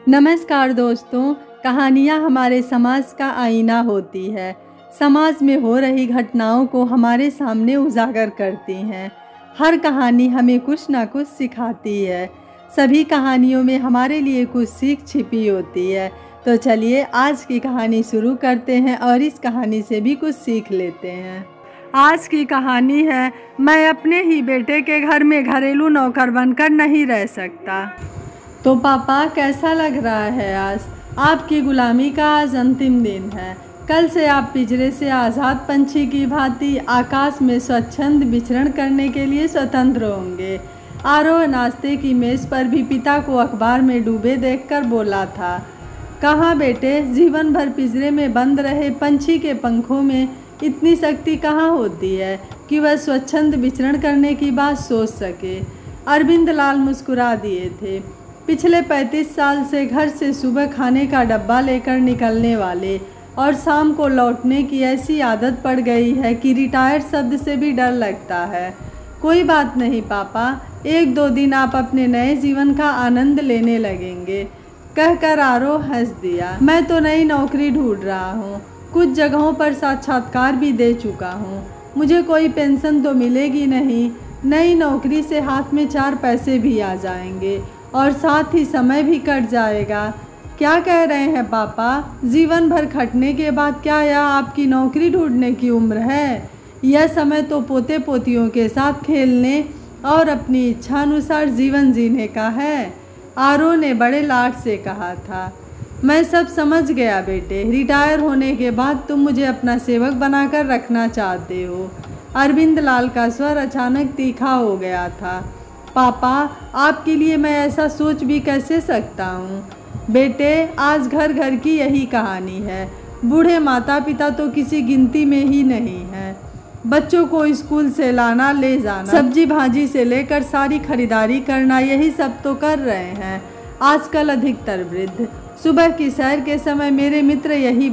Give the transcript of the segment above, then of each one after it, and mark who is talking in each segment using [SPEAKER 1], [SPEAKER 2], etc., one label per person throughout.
[SPEAKER 1] नमस्कार दोस्तों, कहानियाँ हमारे समाज का आईना होती है। समाज में हो रही घटनाओं को हमारे सामने उजागर करती हैं। हर कहानी हमें कुछ ना कुछ सिखाती है। सभी कहानियों में हमारे लिए कुछ सीख छिपी होती है। तो चलिए आज की कहानी शुरू करते हैं और इस कहानी से भी कुछ सीख लेते हैं। आज की कहानी है, मैं अपने ही बेटे के घर में घरेलू नौकर बनकर नहीं रह सकता। तो पापा, कैसा लग रहा है आज? आपकी गुलामी का आज अंतिम दिन है। कल से आप पिंजरे से आज़ाद पंछी की भांति आकाश में स्वच्छंद विचरण करने के लिए स्वतंत्र होंगे। आरोह नाश्ते की मेज़ पर भी पिता को अखबार में डूबे देखकर बोला था, कहाँ बेटे, जीवन भर पिंजरे में बंद रहे पंछी के पंखों में इतनी शक्ति कहाँ होती है कि वह स्वच्छंद विचरण करने की बात सोच सके। अरविंद लाल मुस्कुरा दिए थे। पिछले 35 साल से घर से सुबह खाने का डब्बा लेकर निकलने वाले और शाम को लौटने की ऐसी आदत पड़ गई है कि रिटायर शब्द से भी डर लगता है। कोई बात नहीं पापा, 1-2 दिन आप अपने नए जीवन का आनंद लेने लगेंगे, कहकर आरोह हंस दिया। मैं तो नई नौकरी ढूंढ रहा हूँ, कुछ जगहों पर साक्षात्कार भी दे चुका हूँ। मुझे कोई पेंशन तो मिलेगी नहीं। नई नौकरी से हाथ में 4 पैसे भी आ जाएंगे और साथ ही समय भी कट जाएगा। क्या कह रहे हैं पापा? जीवन भर खटने के बाद क्या यह आपकी नौकरी ढूंढने की उम्र है? यह समय तो पोते पोतियों के साथ खेलने और अपनी इच्छानुसार जीवन जीने का है, आरोह ने बड़े लाड से कहा था। मैं सब समझ गया बेटे, रिटायर होने के बाद तुम मुझे अपना सेवक बनाकर रखना चाहते हो। अरविंद लाल का स्वर अचानक तीखा हो गया था। पापा, आपके लिए मैं ऐसा सोच भी कैसे सकता हूँ? बेटे, आज घर घर की यही कहानी है। बूढ़े माता पिता तो किसी गिनती में ही नहीं हैं। बच्चों को स्कूल से लाना ले जाना, सब्जी भाजी से लेकर सारी खरीदारी करना, यही सब तो कर रहे हैं आजकल अधिकतर वृद्ध। सुबह की सैर के समय मेरे मित्र यही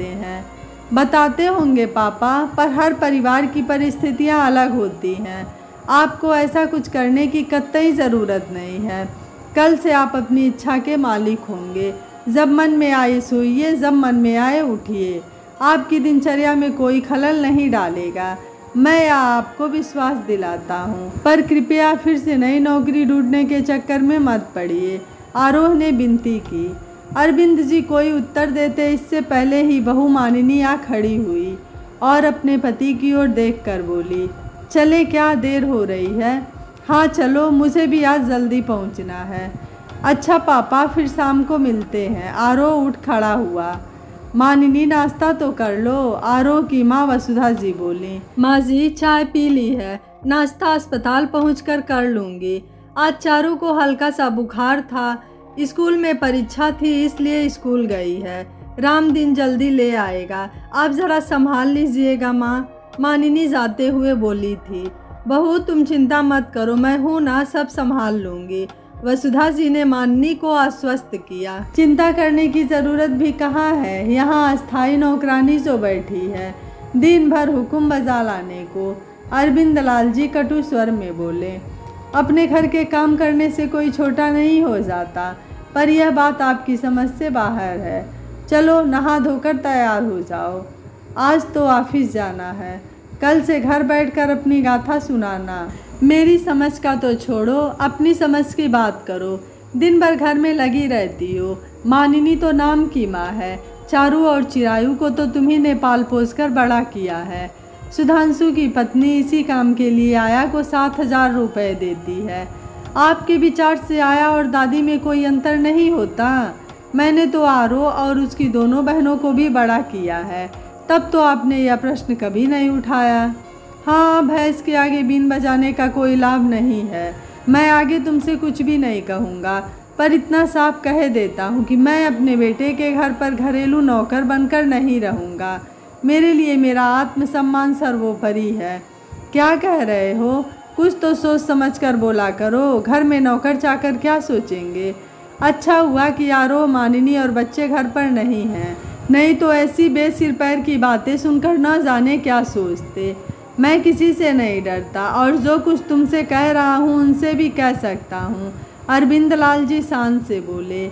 [SPEAKER 1] बताते होंगे पापा, पर हर परिवार की परिस्थितियाँ अलग होती हैं। आपको ऐसा कुछ करने की कतई ज़रूरत नहीं है। कल से आप अपनी इच्छा के मालिक होंगे। जब मन में आए सोइए, जब मन में आए उठिए। आपकी दिनचर्या में कोई खलल नहीं डालेगा, मैं यह आपको विश्वास दिलाता हूँ। पर कृपया फिर से नई नौकरी ढूंढने के चक्कर में मत पड़िए, आरोह ने विनती की। अरविंद जी कोई उत्तर देते इससे पहले ही बहू मानिनी आ खड़ी हुई और अपने पति की ओर देखकर बोली, चले, क्या देर हो रही है? हाँ चलो, मुझे भी आज जल्दी पहुंचना है। अच्छा पापा, फिर शाम को मिलते हैं, आरोह उठ खड़ा हुआ। मानिनी, नाश्ता तो कर लो, आरोह की माँ वसुधा जी बोली। माँ जी, चाय पी ली है, नाश्ता अस्पताल पहुंचकर कर लूँगी। आज चारू को हल्का सा बुखार था, स्कूल में परीक्षा थी इसलिए स्कूल गई है। राम दिन जल्दी ले आएगा, आप ज़रा संभाल लीजिएगा माँ, मानिनी जाते हुए बोली थी। बहू, तुम चिंता मत करो, मैं हूँ ना, सब संभाल लूँगी, वसुधा जी ने मानिनी को आश्वस्त किया। चिंता करने की ज़रूरत भी कहाँ है, यहाँ अस्थायी नौकरानी जो बैठी है, दिन भर हुक्म बजा लाने को, अरविंद लाल जी कटु स्वर में बोले। अपने घर के काम करने से कोई छोटा नहीं हो जाता, पर यह बात आपकी समझ से बाहर है। चलो, नहा धोकर तैयार हो जाओ, आज तो ऑफिस जाना है। कल से घर बैठकर अपनी गाथा सुनाना। मेरी समझ का तो छोड़ो, अपनी समझ की बात करो। दिन भर घर में लगी रहती हो। मानिनी तो नाम की माँ है, चारू और चिरायू को तो तुम्ही ने पाल पोस कर बड़ा किया है। सुधांशु की पत्नी इसी काम के लिए आया को 7,000 रुपये देती है। आपके विचार से आया और दादी में कोई अंतर नहीं होता। मैंने तो आरोह और उसकी दोनों बहनों को भी बड़ा किया है, तब तो आपने यह प्रश्न कभी नहीं उठाया। हाँ, भैंस के आगे बीन बजाने का कोई लाभ नहीं है। मैं आगे तुमसे कुछ भी नहीं कहूँगा, पर इतना साफ कह देता हूँ कि मैं अपने बेटे के घर पर घरेलू नौकर बनकर नहीं रहूँगा। मेरे लिए मेरा आत्मसम्मान सर्वोपरि है। क्या कह रहे हो? कुछ तो सोच समझ कर बोला करो, घर में नौकर चाकर क्या सोचेंगे? अच्छा हुआ कि आरोह, मानिनी और बच्चे घर पर नहीं हैं, नहीं तो ऐसी बेसिर पैर की बातें सुनकर न जाने क्या सोचते। मैं किसी से नहीं डरता और जो कुछ तुमसे कह रहा हूँ उनसे भी कह सकता हूँ, अरविंद लाल जी शान से बोले।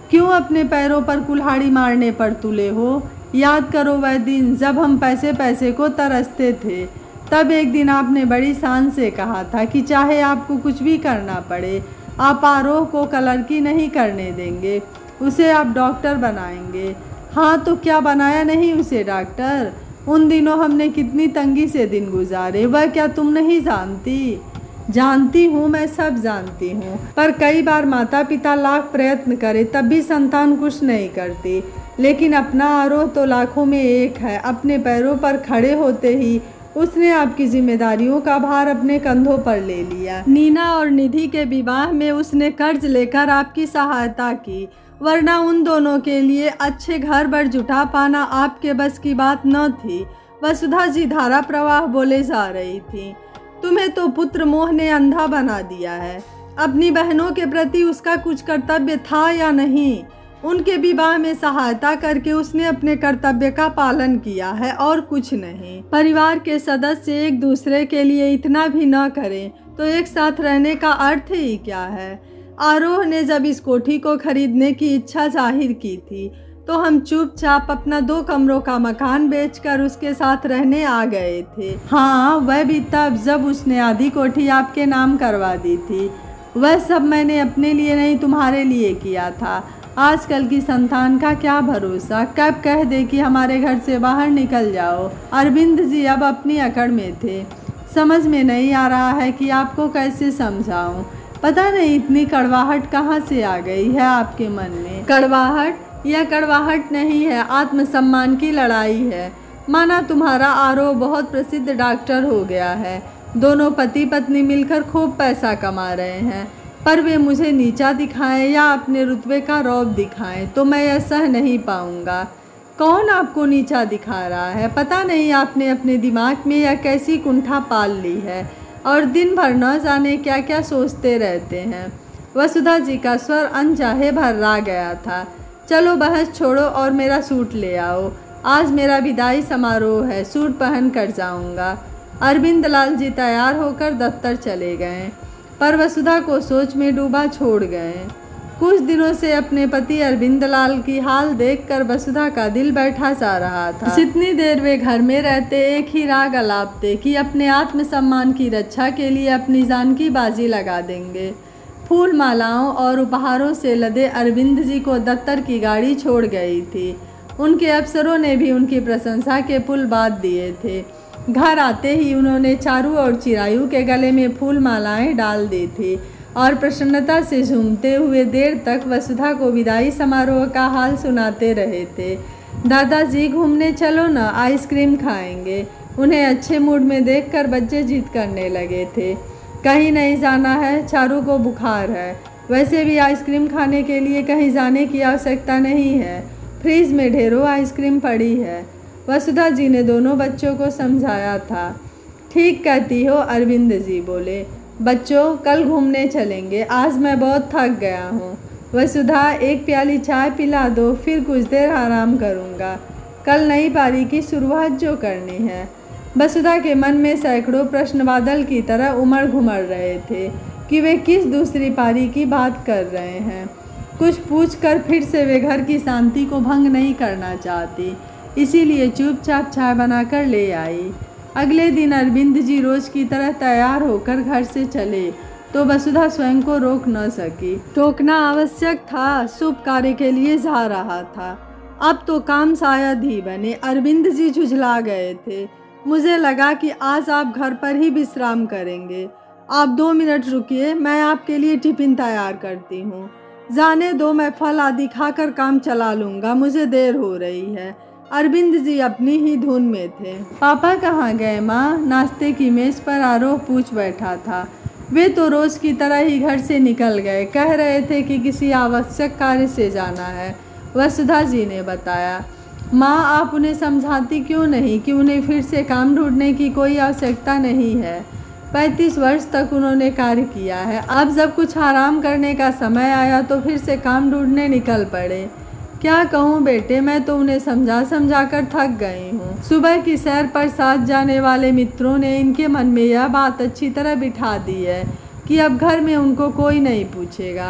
[SPEAKER 1] क्यों अपने पैरों पर कुल्हाड़ी मारने पर तुले हो? याद करो वह दिन जब हम पैसे पैसे को तरसते थे। तब एक दिन आपने बड़ी शान से कहा था कि चाहे आपको कुछ भी करना पड़े, आप आरोह को क्लर्की नहीं करने देंगे, उसे आप डॉक्टर बनाएंगे। हाँ, तो क्या बनाया नहीं उसे डॉक्टर? उन दिनों हमने कितनी तंगी से दिन गुजारे, वह क्या तुम नहीं जानती? जानती हूँ, मैं सब जानती हूँ, पर कई बार माता पिता लाख प्रयत्न करे तब भी संतान कुछ नहीं करती। लेकिन अपना आरोह तो लाखों में एक है। अपने पैरों पर खड़े होते ही उसने आपकी जिम्मेदारियों का भार अपने कंधों पर ले लिया। नीना और निधि के विवाह में उसने कर्ज लेकर आपकी सहायता की, वरना उन दोनों के लिए अच्छे घर बर जुटा पाना आपके बस की बात न थी। वसुधा जी धारा प्रवाह बोले जा रही थी। तुम्हें तो पुत्र मोह ने अंधा बना दिया है। अपनी बहनों के प्रति उसका कुछ कर्तव्य था या नहीं? उनके विवाह में सहायता करके उसने अपने कर्तव्य का पालन किया है और कुछ नहीं। परिवार के सदस्य एक दूसरे के लिए इतना भी न करें तो एक साथ रहने का अर्थ ही क्या है? आरोह ने जब इस कोठी को खरीदने की इच्छा जाहिर की थी तो हम चुपचाप अपना 2 कमरों का मकान बेचकर उसके साथ रहने आ गए थे। हाँ, वह भी तब जब उसने आधी कोठी आपके नाम करवा दी थी। वह सब मैंने अपने लिए नहीं, तुम्हारे लिए किया था। आजकल की संतान का क्या भरोसा, कब कह दे कि हमारे घर से बाहर निकल जाओ। अरविंद जी अब अपनी अकड़ में थे। समझ में नहीं आ रहा है कि आपको कैसे समझाऊं। पता नहीं इतनी कड़वाहट कहाँ से आ गई है आपके मन में। कड़वाहट? यह कड़वाहट नहीं है, आत्मसम्मान की लड़ाई है। माना तुम्हारा आरोह बहुत प्रसिद्ध डॉक्टर हो गया है, दोनों पति पत्नी मिलकर खूब पैसा कमा रहे हैं, पर वे मुझे नीचा दिखाएं या अपने रुतबे का रौब दिखाएं तो मैं यह सह नहीं पाऊंगा। कौन आपको नीचा दिखा रहा है? पता नहीं आपने अपने दिमाग में यह कैसी कुंठा पाल ली है और दिन भर न जाने क्या क्या सोचते रहते हैं। वसुधा जी का स्वर अनचाहे भर्रा गया था। चलो बहस छोड़ो और मेरा सूट ले आओ। आज मेरा विदाई समारोह है, सूट पहन कर जाऊंगा। अरविंद लाल जी तैयार होकर दफ्तर चले गए, पर वसुधा को सोच में डूबा छोड़ गए। कुछ दिनों से अपने पति अरविंद लाल की हाल देखकर वसुधा का दिल बैठा जा रहा था। जितनी देर वे घर में रहते एक ही राग अलापते कि अपने आत्मसम्मान की रक्षा के लिए अपनी जान की बाजी लगा देंगे। फूल मालाओं और उपहारों से लदे अरविंद जी को दफ्तर की गाड़ी छोड़ गई थी। उनके अफसरों ने भी उनकी प्रशंसा के पुल बांध दिए थे। घर आते ही उन्होंने चारू और चिरायु के गले में फूल मालाएं डाल दी थी और प्रसन्नता से झूमते हुए देर तक वसुधा को विदाई समारोह का हाल सुनाते रहे थे। दादाजी घूमने चलो ना, आइसक्रीम खाएंगे। उन्हें अच्छे मूड में देखकर बच्चे जिद करने लगे थे। कहीं नहीं जाना है, चारू को बुखार है। वैसे भी आइसक्रीम खाने के लिए कहीं जाने की आवश्यकता नहीं है, फ्रिज में ढेरों आइसक्रीम पड़ी है। वसुधा जी ने दोनों बच्चों को समझाया था। ठीक कहती हो, अरविंद जी बोले। बच्चों, कल घूमने चलेंगे, आज मैं बहुत थक गया हूँ। वसुधा, एक प्याली चाय पिला दो, फिर कुछ देर आराम करूँगा। कल नई पारी की शुरुआत जो करनी है। वसुधा के मन में सैकड़ों प्रश्न बादल की तरह उमड़ घुमड़ रहे थे कि वे किस दूसरी पारी की बात कर रहे हैं। कुछ पूछकर फिर से वे घर की शांति को भंग नहीं करना चाहती, इसीलिए चुपचाप चाय बनाकर ले आई। अगले दिन अरविंद जी रोज की तरह तैयार होकर घर से चले तो वसुधा स्वयं को रोक न सकी। टोकना आवश्यक था, शुभ कार्य के लिए जा रहा था। अब तो काम शायद ही बने। अरविंद जी झुझला गए थे। मुझे लगा कि आज आप घर पर ही विश्राम करेंगे। आप 2 मिनट रुकिए, मैं आपके लिए टिफिन तैयार करती हूँ। जाने दो, मैं फल आदि खाकर काम चला लूँगा, मुझे देर हो रही है। अरविंद जी अपनी ही धुन में थे। पापा कहाँ गए माँ? नाश्ते की मेज पर आरोह पूछ बैठा था। वे तो रोज़ की तरह ही घर से निकल गए, कह रहे थे कि किसी आवश्यक कार्य से जाना है। वसुधा जी ने बताया। माँ, आप उन्हें समझाती क्यों नहीं कि उन्हें फिर से काम ढूंढने की कोई आवश्यकता नहीं है। 35 वर्ष तक उन्होंने कार्य किया है, अब जब कुछ आराम करने का समय आया तो फिर से काम ढूंढने निकल पड़े। क्या कहूँ बेटे, मैं तो उन्हें समझा कर थक गई हूँ। सुबह की सैर पर साथ जाने वाले मित्रों ने इनके मन में यह बात अच्छी तरह बिठा दी है कि अब घर में उनको कोई नहीं पूछेगा।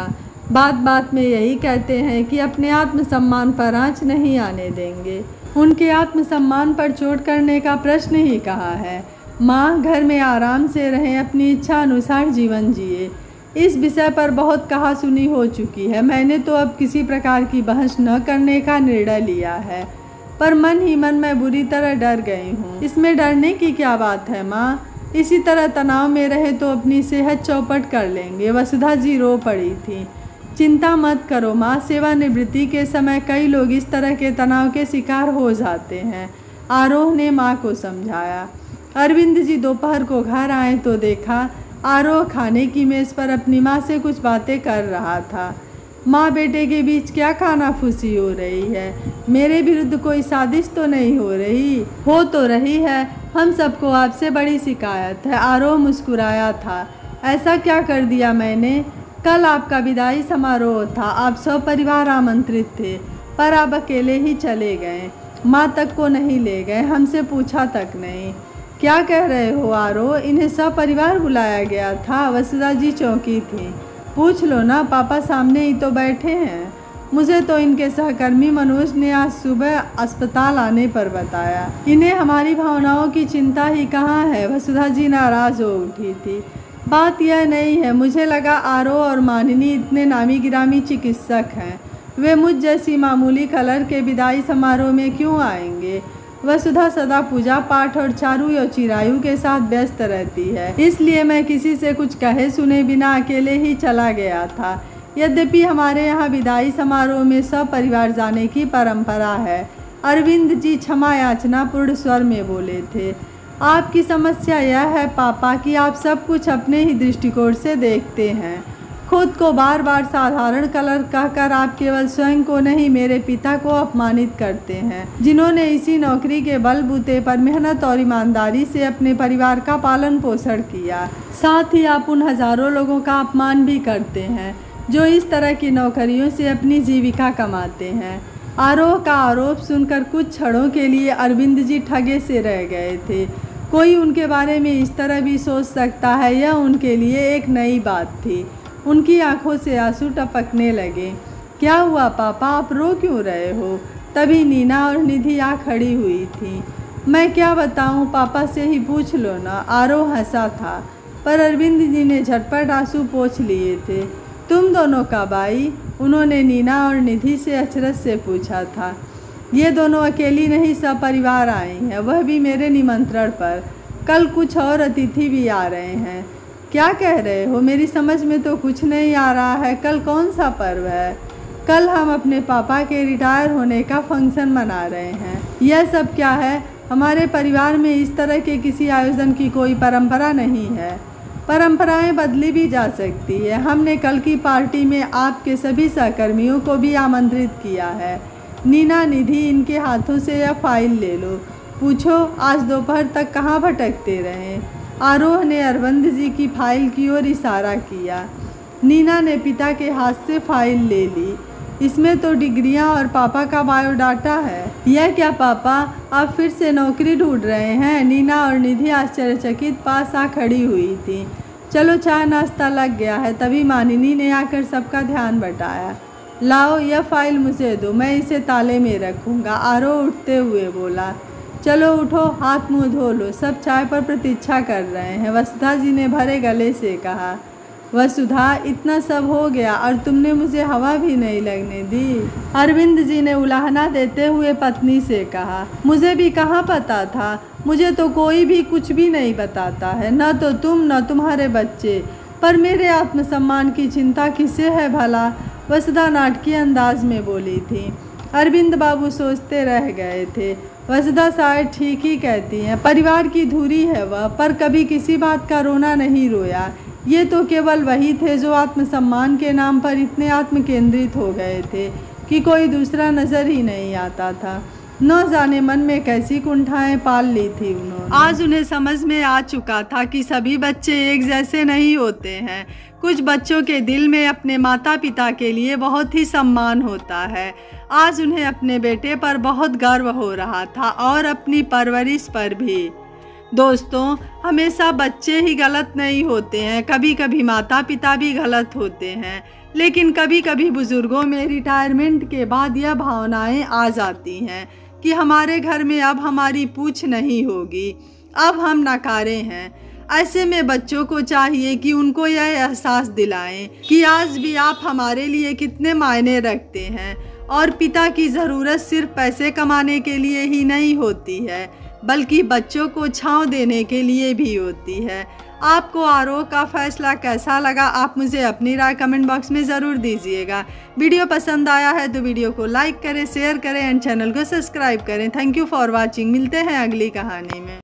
[SPEAKER 1] बात बात में यही कहते हैं कि अपने आत्मसम्मान पर आँच नहीं आने देंगे। उनके आत्मसम्मान पर चोट करने का प्रश्न ही कहाँ है। माँ, घर में आराम से रहें, अपनी इच्छा अनुसार जीवन जिए। इस विषय पर बहुत कहा सुनी हो चुकी है। मैंने तो अब किसी प्रकार की बहस न करने का निर्णय लिया है, पर मन ही मन मैं बुरी तरह डर गई हूँ। इसमें डरने की क्या बात है माँ? इसी तरह तनाव में रहे तो अपनी सेहत चौपट कर लेंगे। वसुधा जी रो पड़ी थी। चिंता मत करो माँ, सेवानिवृत्ति के समय कई लोग इस तरह के तनाव के शिकार हो जाते हैं, आरोह ने माँ को समझाया। अरविंद जी दोपहर को घर आए तो देखा आरोह खाने की मेज़ पर अपनी माँ से कुछ बातें कर रहा था। माँ बेटे के बीच क्या कानाफूसी हो रही है? मेरे विरुद्ध कोई साजिश तो नहीं हो रही? हो तो रही है। हम सबको आपसे बड़ी शिकायत है। आरोह मुस्कुराया था। ऐसा क्या कर दिया मैंने? कल आपका विदाई समारोह था, आप सब परिवार आमंत्रित थे, पर आप अकेले ही चले गए। माँ तक को नहीं ले गए, हमसे पूछा तक नहीं। क्या कह रहे हो आरोह? इन्हें सब परिवार बुलाया गया था? वसुधा जी चौंकी थी। पूछ लो ना, पापा सामने ही तो बैठे हैं। मुझे तो इनके सहकर्मी मनोज ने आज सुबह अस्पताल आने पर बताया। इन्हें हमारी भावनाओं की चिंता ही कहाँ है? वसुधा जी नाराज हो उठी थी। बात यह नहीं है, मुझे लगा आरोह और मानिनी इतने नामी गिरामी चिकित्सक हैं, वे मुझ जैसी मामूली कलर के विदाई समारोह में क्यों आएंगे? वसुधा सदा पूजा पाठ और चारू या चिरायु के साथ व्यस्त रहती है, इसलिए मैं किसी से कुछ कहे सुने बिना अकेले ही चला गया था। यद्यपि हमारे यहाँ विदाई समारोह में सब परिवार जाने की परंपरा है। अरविंद जी क्षमा याचना पूर्ण स्वर में बोले थे। आपकी समस्या यह है पापा कि आप सब कुछ अपने ही दृष्टिकोण से देखते हैं। खुद को बार बार साधारण कलर कहकर आप केवल स्वयं को नहीं, मेरे पिता को अपमानित करते हैं, जिन्होंने इसी नौकरी के बलबूते पर मेहनत और ईमानदारी से अपने परिवार का पालन पोषण किया। साथ ही आप उन हजारों लोगों का अपमान भी करते हैं जो इस तरह की नौकरियों से अपनी जीविका कमाते हैं। आरोह का आरोप सुनकर कुछ क्षणों के लिए अरविंद जी ठगे से रह गए थे। कोई उनके बारे में इस तरह भी सोच सकता है, यह उनके लिए एक नई बात थी। उनकी आंखों से आंसू टपकने लगे। क्या हुआ पापा, आप रो क्यों रहे हो? तभी नीना और निधि आ खड़ी हुई थी। मैं क्या बताऊं, पापा से ही पूछ लो ना। आरोह हंसा था, पर अरविंद जी ने झटपट आंसू पोंछ लिए थे। तुम दोनों कब आई? उन्होंने नीना और निधि से अचरज से पूछा था। ये दोनों अकेली नहीं, सब परिवार आई हैं, वह भी मेरे निमंत्रण पर। कल कुछ और अतिथि भी आ रहे हैं। क्या कह रहे हो? मेरी समझ में तो कुछ नहीं आ रहा है। कल कौन सा पर्व है? कल हम अपने पापा के रिटायर होने का फंक्शन मना रहे हैं। यह सब क्या है? हमारे परिवार में इस तरह के किसी आयोजन की कोई परंपरा नहीं है। परंपराएं बदली भी जा सकती है। हमने कल की पार्टी में आपके सभी सहकर्मियों को भी आमंत्रित किया है। नीना, निधि, इनके हाथों से यह फाइल ले लो। पूछो आज दोपहर तक कहाँ भटकते रहे? आरोह ने अरविंद जी की फाइल की ओर इशारा किया। नीना ने पिता के हाथ से फाइल ले ली। इसमें तो डिग्रियां और पापा का बायोडाटा है। यह क्या पापा, आप फिर से नौकरी ढूंढ रहे हैं? नीना और निधि आश्चर्यचकित पास आ खड़ी हुई थी। चलो चाय नाश्ता लग गया है। तभी मानिनी ने आकर सबका ध्यान बटाया। लाओ यह फाइल मुझे दो, मैं इसे ताले में रखूँगा। आरोह उठते हुए बोला। चलो उठो, हाथ मुँह धो लो, सब चाय पर प्रतीक्षा कर रहे हैं, वसुधा जी ने भरे गले से कहा। वसुधा, इतना सब हो गया और तुमने मुझे हवा भी नहीं लगने दी। अरविंद जी ने उलाहना देते हुए पत्नी से कहा। मुझे भी कहाँ पता था, मुझे तो कोई भी कुछ भी नहीं बताता है, न तो तुम न तुम्हारे बच्चे, पर मेरे आत्मसम्मान की चिंता किसे है भला? वसुधा नाटकीय अंदाज में बोली थी। अरविंद बाबू सोचते रह गए थे। वसुधा शायद ठीक ही कहती हैं, परिवार की धुरी है वह, पर कभी किसी बात का रोना नहीं रोया। ये तो केवल वही थे जो आत्मसम्मान के नाम पर इतने आत्मकेंद्रित हो गए थे कि कोई दूसरा नज़र ही नहीं आता था। न जाने मन में कैसी कुंठाएं पाल ली थी उन्होंने। आज उन्हें समझ में आ चुका था कि सभी बच्चे एक जैसे नहीं होते हैं। कुछ बच्चों के दिल में अपने माता पिता के लिए बहुत ही सम्मान होता है। आज उन्हें अपने बेटे पर बहुत गर्व हो रहा था और अपनी परवरिश पर भी। दोस्तों, हमेशा बच्चे ही गलत नहीं होते हैं, कभी कभी माता पिता भी गलत होते हैं। लेकिन कभी कभी बुज़ुर्गों में रिटायरमेंट के बाद यह भावनाएं आ जाती हैं कि हमारे घर में अब हमारी पूछ नहीं होगी, अब हम नकारे हैं। ऐसे में बच्चों को चाहिए कि उनको यह एहसास दिलाएं कि आज भी आप हमारे लिए कितने मायने रखते हैं और पिता की ज़रूरत सिर्फ पैसे कमाने के लिए ही नहीं होती है, बल्कि बच्चों को छांव देने के लिए भी होती है। आपको आरओ का फैसला कैसा लगा, आप मुझे अपनी राय कमेंट बॉक्स में ज़रूर दीजिएगा। वीडियो पसंद आया है तो वीडियो को लाइक करें, शेयर करें एंड चैनल को सब्सक्राइब करें। Thank you for watching. मिलते हैं अगली कहानी में।